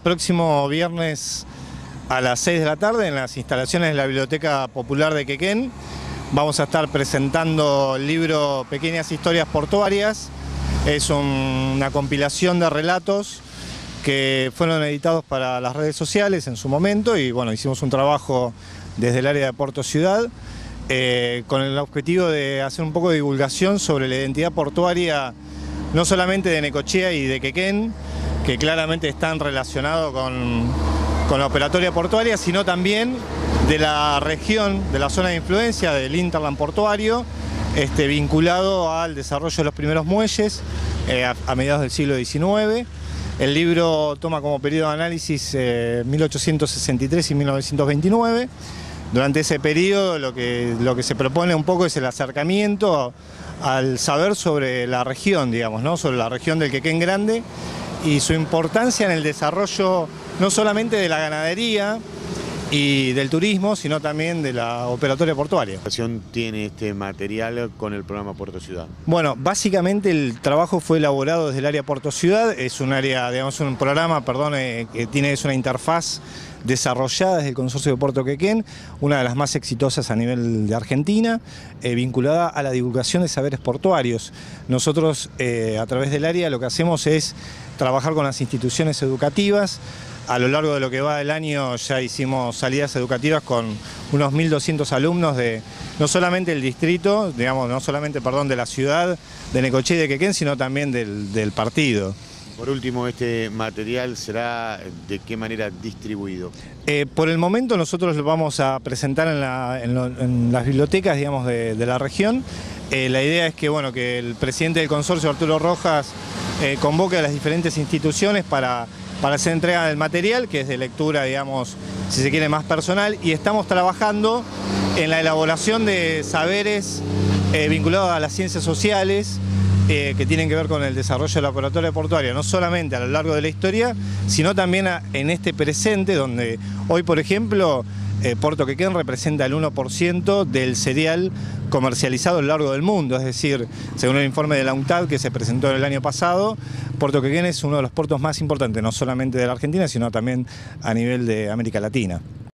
próximo viernes a las 6 de la tarde en las instalaciones de la Biblioteca Popular de Quequén. Vamos a estar presentando el libro Pequeñas Historias Portuarias. Es una compilación de relatos que fueron editados para las redes sociales en su momento y bueno, hicimos un trabajo desde el área de Puerto Ciudad con el objetivo de hacer un poco de divulgación sobre la identidad portuaria, no solamente de Necochea y de Quequén, que claramente están relacionados con la operatoria portuaria, sino también de la región, de la zona de influencia del hinterland portuario, vinculado al desarrollo de los primeros muelles a mediados del siglo XIX. El libro toma como periodo de análisis 1863 y 1929. Durante ese periodo lo que se propone un poco es el acercamiento al saber sobre la región, digamos, ¿no? Sobre la región del Quequén Grande y su importancia en el desarrollo no solamente de la ganadería y del turismo, sino también de la operatoria portuaria. ¿Qué relación tiene este material con el programa Puerto Ciudad? Bueno, básicamente el trabajo fue elaborado desde el área Puerto Ciudad, es un área, digamos, un programa, que tiene una interfaz desarrollada desde el Consorcio de Puerto Quequén, una de las más exitosas a nivel de Argentina, vinculada a la divulgación de saberes portuarios. Nosotros, a través del área, lo que hacemos es trabajar con las instituciones educativas. A lo largo de lo que va del año ya hicimos salidas educativas con unos 1.200 alumnos de no solamente el distrito, digamos, no solamente, de la ciudad de Necochea y de Quequén, sino también del partido. Por último, ¿este material será de qué manera distribuido? Por el momento nosotros lo vamos a presentar en las bibliotecas, digamos, de la región. La idea es que, bueno, que el presidente del consorcio, Arturo Rojas, convoque a las diferentes instituciones para hacer entrega del material, que es de lectura, digamos, si se quiere, más personal, y estamos trabajando en la elaboración de saberes vinculados a las ciencias sociales, que tienen que ver con el desarrollo de la operatoria portuaria, no solamente a lo largo de la historia, sino también en este presente, donde hoy, por ejemplo, Puerto Quequén representa el 1% del cereal comercializado a lo largo del mundo, es decir, según el informe de la UNCTAD que se presentó el año pasado, Puerto Quequén es uno de los puertos más importantes, no solamente de la Argentina, sino también a nivel de América Latina.